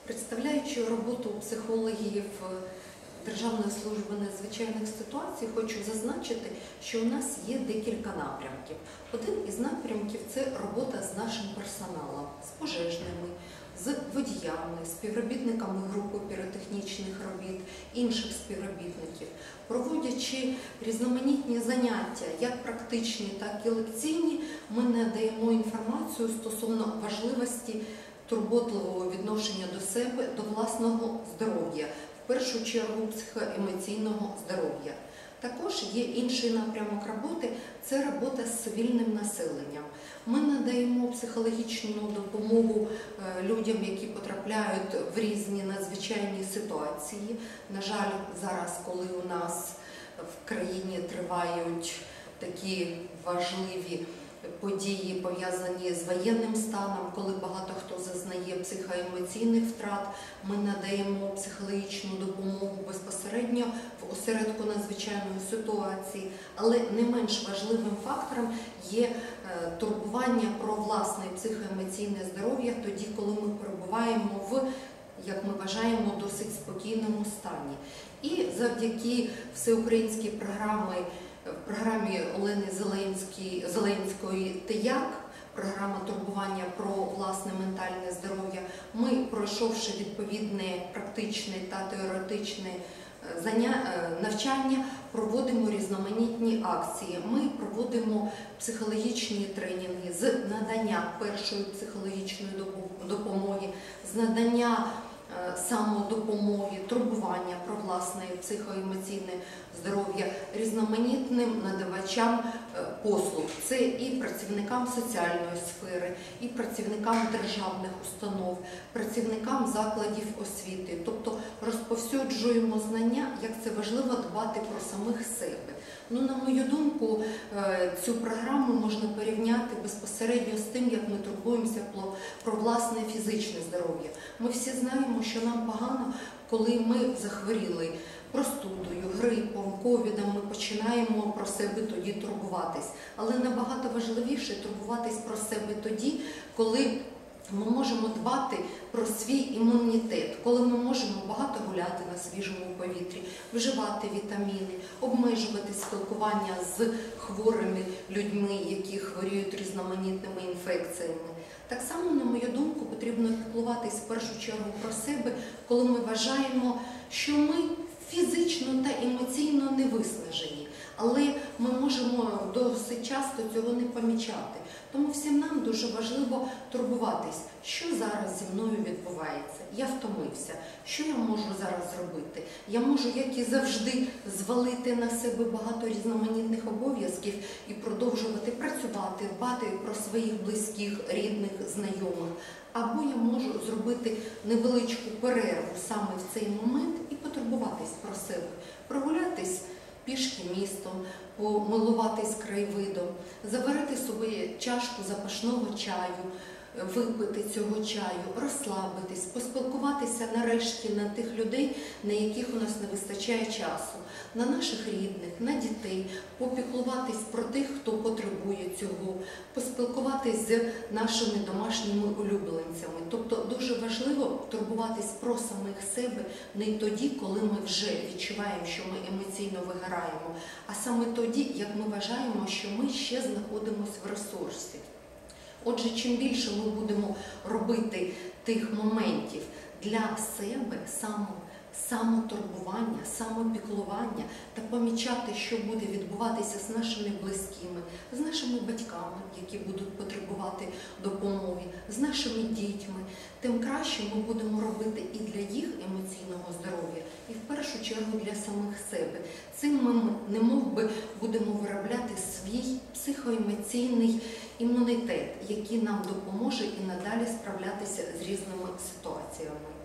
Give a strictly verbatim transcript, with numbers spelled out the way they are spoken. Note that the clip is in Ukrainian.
Представляючи роботу психологів Державної служби надзвичайних ситуацій, хочу зазначити, що у нас є декілька напрямків. Один із напрямків – це робота з нашим персоналом, з пожежними, з водіями, співробітниками групи піротехнічних робіт, інших співробітників. Проводячи різноманітні заняття, як практичні, так і лекційні, ми надаємо інформацію стосовно важливості турботливого відношення до себе, до власного здоров'я, в першу чергу психоемоційного здоров'я. Також є інший напрямок роботи – це робота з цивільним населенням. Ми надаємо психологічну допомогу людям, які потрапляють в різні надзвичайні ситуації. На жаль, зараз, коли у нас в країні тривають такі важливі події, пов'язані з воєнним станом, коли багато хто зазнає психоемоційних втрат, ми надаємо психологічну допомогу безпосередньо в осередку надзвичайної ситуації. Але не менш важливим фактором є турбування про власне психоемоційне здоров'я тоді, коли ми перебуваємо в, як ми вважаємо, досить спокійному стані. І завдяки всеукраїнській програмі В програмі Олени Зеленської «ТЕЯК», програма турбування про власне ментальне здоров'я, ми, пройшовши відповідне практичне та теоретичне навчання, проводимо різноманітні акції. Ми проводимо психологічні тренінги з надання першої психологічної допомоги, з надання самодопомоги, турбування про власне психоемоційне здоров'я різноманітним надавачам послуг. Це і працівникам соціальної сфери, і працівникам державних установ, працівникам закладів освіти. Тобто розповсюджуємо знання, як це важливо дбати про самих себе. Ну, на мою думку, цю програму можна порівняти безпосередньо з тим, як ми турбуємося про власне фізичне здоров'я. Ми всі знаємо, що нам погано, коли ми захворіли простудою, грипом, ковідом, ми починаємо про себе тоді турбуватись. Але набагато важливіше турбуватись про себе тоді, коли ми можемо дбати про свій імунітет, коли ми можемо багато гуляти на свіжому повітрі, вживати вітаміни, обмежувати спілкування з хворими людьми, які хворіють різноманітними інфекціями. Так само, на мою думку, потрібно піклуватись в першу чергу про себе, коли ми вважаємо, що ми фізично та емоційно не виснажені, але ми можемо досить часто цього не помічати. Тому всім нам дуже важливо турбуватись, що зараз зі мною відбувається. Я втомився. Що я можу зараз зробити? Я можу, як і завжди, звалити на себе багато різноманітних обов'язків і продовжувати працювати, дбати про своїх близьких, рідних, знайомих. Або я можу зробити невеличку перерву саме в цей момент і потурбуватись про себе, прогулятись пішки містом, помилуватись краєвидом, заварити собі чашку запашного чаю, випити цього чаю, розслабитись, поспілкуватися нарешті на тих людей, на яких у нас не вистачає часу, на наших рідних, на дітей, попіклуватись про тих, хто потребує цього, поспілкуватись з нашими домашніми улюбленцями. Тобто дуже важливо турбуватись про самих себе не тоді, коли ми вже відчуваємо, що ми емоційно вигораємо, а саме тоді, як ми вважаємо, що ми ще знаходимося в ресурсі. Отже, чим більше ми будемо робити тих моментів для себе, само, самотурбування, самопіклування та помічати, що буде відбуватися з нашими близькими, з нашими батьками, які будуть потребувати допомоги, з нашими дітьми, тим краще ми будемо робити і для їх емоційного здоров'я, і в першу чергу для самих себе. Цим ми немов би будемо виробляти свій психоемоційний імунітет, який нам допоможе і надалі справлятися з різними ситуаціями.